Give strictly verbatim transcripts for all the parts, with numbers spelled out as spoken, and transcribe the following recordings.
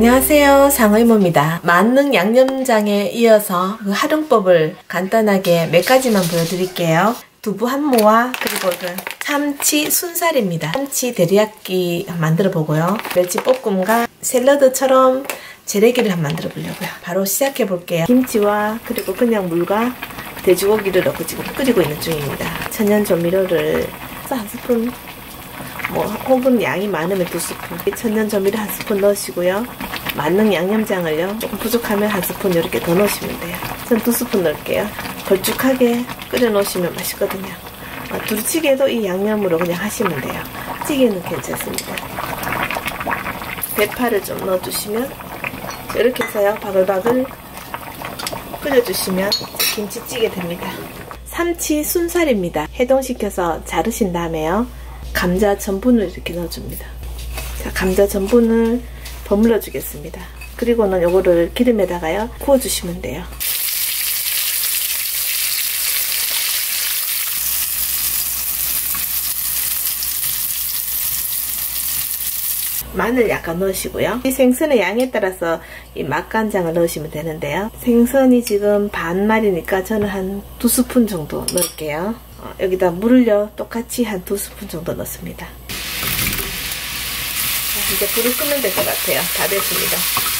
안녕하세요, 상의모입니다. 만능 양념장에 이어서 그 활용법을 간단하게 몇 가지만 보여드릴게요. 두부 한모와 그리고 그 참치 순살입니다. 참치 데리야끼 만들어 보고요. 멸치 볶음과 샐러드처럼 재래기를 한번 만들어 보려고요. 바로 시작해 볼게요. 김치와 그리고 그냥 물과 돼지고기를 넣고 지금 끓이고 있는 중입니다. 천연 조미료를 한 스푼, 뭐 혹은 양이 많으면 두 스푼, 천연 조미료 한 스푼 넣으시고요. 만능 양념장을요, 조금 부족하면 한 스푼 이렇게 더 넣으시면 돼요. 전 두 스푼 넣을게요. 걸쭉하게 끓여 놓으시면 맛있거든요. 아, 두루치기에도 이 양념으로 그냥 하시면 돼요. 찌개는 괜찮습니다. 대파를 좀 넣어주시면 이렇게 해서요, 바글바글 끓여주시면 김치찌개 됩니다. 삼치 순살입니다. 해동시켜서 자르신 다음에요, 감자 전분을 이렇게 넣어줍니다. 자, 감자 전분을 버물러 주겠습니다. 그리고는 요거를 기름에다가요 구워주시면 돼요. 마늘 약간 넣으시고요. 이 생선의 양에 따라서 이 맛간장을 넣으시면 되는데요. 생선이 지금 반 마리니까 저는 한 두 스푼 정도 넣을게요. 어, 여기다 물을요 똑같이 한 두 스푼 정도 넣습니다. 자, 이제 불을 끄면 될 것 같아요. 다 됐습니다.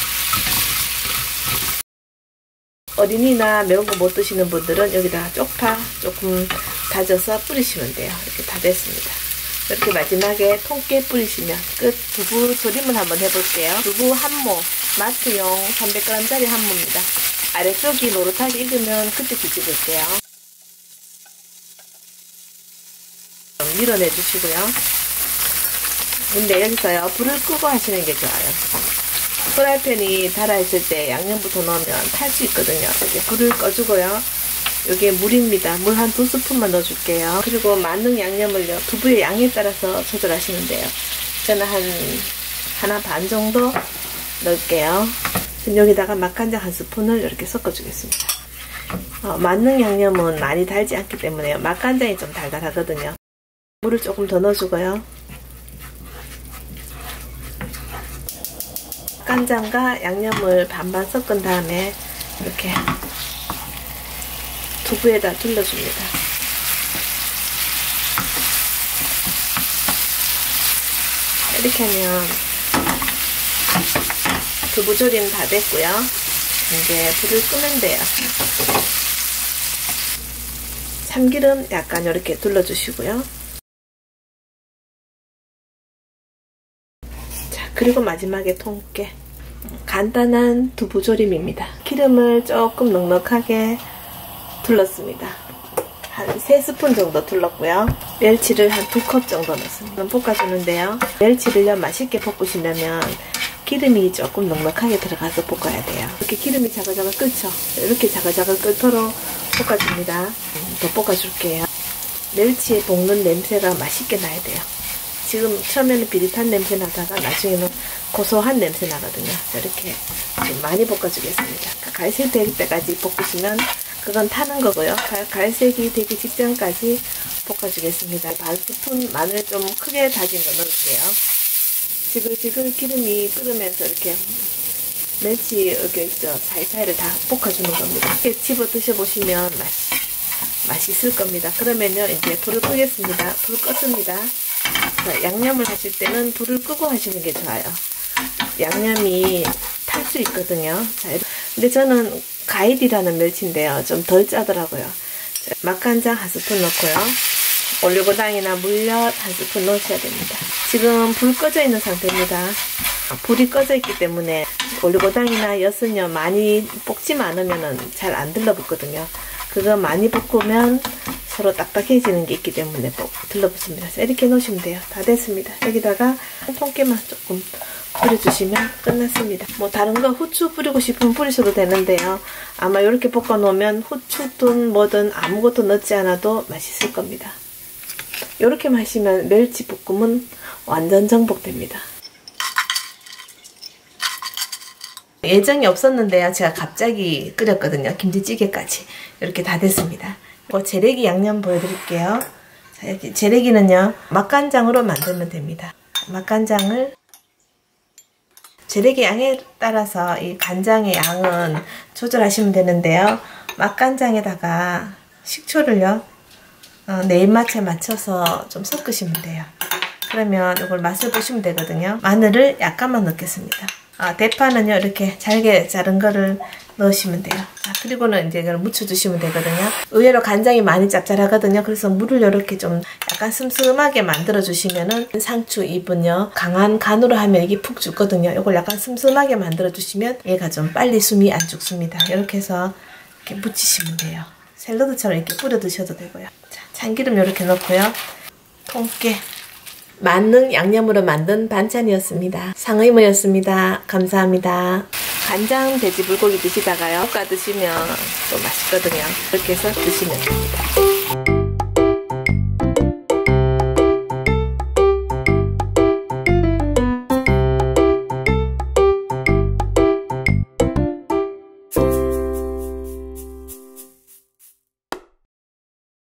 어린이나 매운 거 못 드시는 분들은 여기다 쪽파 조금 다져서 뿌리시면 돼요. 이렇게 다 됐습니다. 이렇게 마지막에 통깨 뿌리시면 끝. 두부 조림을 한번 해볼게요. 두부 한모, 마트용 삼백 그램짜리 한모입니다. 아래쪽이 노릇하게 익으면 그때 뒤집을게요. 밀어내 주시고요. 근데 여기서요, 불을 끄고 하시는 게 좋아요. 프라이팬이 달아있을 때 양념부터 넣으면 탈 수 있거든요. 이렇게 불을 꺼주고요. 여기에 물입니다. 물 한 두 스푼만 넣어줄게요. 그리고 만능 양념을요, 두부의 양에 따라서 조절하시면 돼요. 저는 한 하나 반 정도 넣을게요. 여기다가 맛간장 한 스푼을 이렇게 섞어주겠습니다. 어, 만능 양념은 많이 달지 않기 때문에 맛간장이 좀 달달하거든요. 물을 조금 더 넣어주고요. 간장과 양념을 반반 섞은 다음에 이렇게 두부에다 둘러줍니다. 이렇게 하면 두부조림 다 됐고요. 이제 불을 끄면 돼요. 참기름 약간 이렇게 둘러주시고요. 자, 그리고 마지막에 통깨. 간단한 두부조림입니다. 기름을 조금 넉넉하게 둘렀습니다. 한 세 스푼 정도 둘렀고요. 멸치를 한 두 컵 정도 넣습니다. 볶아주는데요. 멸치를요, 맛있게 볶으시려면 기름이 조금 넉넉하게 들어가서 볶아야 돼요. 이렇게 기름이 자글자글 끓죠? 이렇게 자글자글 끓도록 볶아줍니다. 더 볶아줄게요. 멸치에 볶는 냄새가 맛있게 나야 돼요. 지금 처음에는 비릿한 냄새 나다가 나중에는 고소한 냄새 나거든요. 이렇게 좀 많이 볶아주겠습니다. 갈색 될 때까지 볶으시면 그건 타는 거고요. 갈색이 되기 직전까지 볶아주겠습니다. 반 스푼 마늘 좀 크게 다진 거 넣을게요. 지글지글 기름이 끓으면서 이렇게 멸치 이렇게 있죠, 사이사이를 다 볶아주는 겁니다. 이렇게 집어 드셔보시면 맛이, 맛있을 겁니다. 그러면요, 이제 불을 끄겠습니다. 불 껐습니다. 자, 양념을 하실 때는 불을 끄고 하시는 게 좋아요. 양념이 탈 수 있거든요. 자, 근데 저는 가이디라는 멸치인데요, 좀 덜 짜더라고요. 자, 맛간장 한 스푼 넣고요. 올리고당이나 물엿 한 스푼 넣으셔야 됩니다. 지금 불 꺼져 있는 상태입니다. 불이 꺼져 있기 때문에 올리고당이나 엿은요, 많이 볶지만 않으면 잘 안 들러붙거든요. 그거 많이 볶으면 서로 딱딱해지는 게 있기 때문에 꼭 들러붙습니다. 이렇게 넣으시면 돼요. 다 됐습니다. 여기다가 통깨만 조금 뿌려주시면 끝났습니다. 뭐 다른 거 후추 뿌리고 싶으면 뿌리셔도 되는데요. 아마 이렇게 볶아 놓으면 후추든 뭐든 아무것도 넣지 않아도 맛있을 겁니다. 이렇게만 하시면 멸치 볶음은 완전 정복됩니다. 예정이 없었는데요, 제가 갑자기 끓였거든요. 김치찌개까지. 이렇게 다 됐습니다. 뭐 재래기 양념 보여드릴게요. 자, 여기 재래기는요, 맛간장으로 만들면 됩니다. 맛간장을 재래기 양에 따라서 이 간장의 양은 조절하시면 되는데요. 맛간장에다가 식초를요, 어, 내 입맛에 맞춰서 좀 섞으시면 돼요. 그러면 이걸 맛을 보시면 되거든요. 마늘을 약간만 넣겠습니다. 아, 대파는요, 이렇게 잘게 자른 거를 넣으시면 돼요. 자, 그리고는 이제 이걸 묻혀주시면 되거든요. 의외로 간장이 많이 짭짤하거든요. 그래서 물을 이렇게 좀 약간 슴슴하게 만들어주시면은 상추 잎은요, 강한 간으로 하면 이게 푹 죽거든요. 이걸 약간 슴슴하게 만들어주시면 얘가 좀 빨리 숨이 안 죽습니다. 이렇게 해서 이렇게 묻히시면 돼요. 샐러드처럼 이렇게 뿌려 드셔도 되고요. 자, 참기름 이렇게 넣고요. 통깨. 만능 양념으로 만든 반찬이었습니다. 상의모였습니다. 감사합니다. 간장 돼지 불고기 드시다가요, 볶아 드시면 또 맛있거든요. 이렇게 해서 드시면 됩니다.